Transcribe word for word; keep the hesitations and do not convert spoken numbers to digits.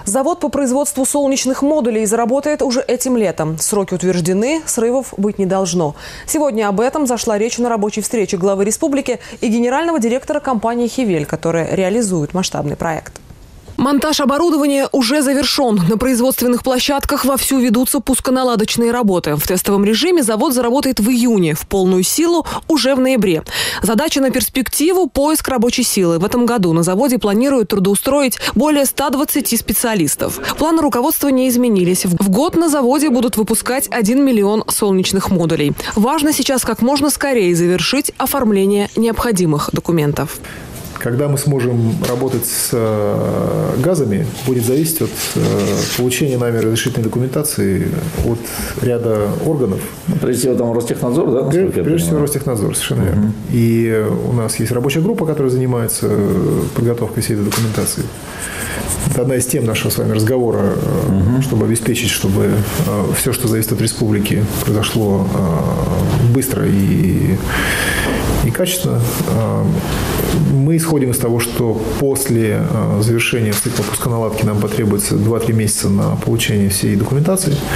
Завод по производству солнечных модулей заработает уже этим летом. Сроки утверждены, срывов быть не должно. Сегодня об этом зашла речь на рабочей встрече главы республики и генерального директора компании «Хевель», которая реализует масштабный проект. Монтаж оборудования уже завершен. На производственных площадках вовсю ведутся пусконаладочные работы. В тестовом режиме завод заработает в июне, в полную силу уже в ноябре. Задача на перспективу – поиск рабочей силы. В этом году на заводе планируют трудоустроить более ста двадцати специалистов. Планы руководства не изменились. В год на заводе будут выпускать один миллион солнечных модулей. Важно сейчас как можно скорее завершить оформление необходимых документов. Когда мы сможем работать с газами, будет зависеть от получения нами разрешительной документации от ряда органов. Прежде всего, там Ростехнадзор, да? Прежде, прежде всего, Ростехнадзор, совершенно верно. Uh-huh. И у нас есть рабочая группа, которая занимается подготовкой всей этой документации. Это одна из тем нашего с вами разговора, uh-huh. чтобы обеспечить, чтобы все, что зависит от республики, произошло быстро и, и качественно. Мы исходим из того, что после завершения цикла пусконаладки нам потребуется два-три месяца на получение всей документации.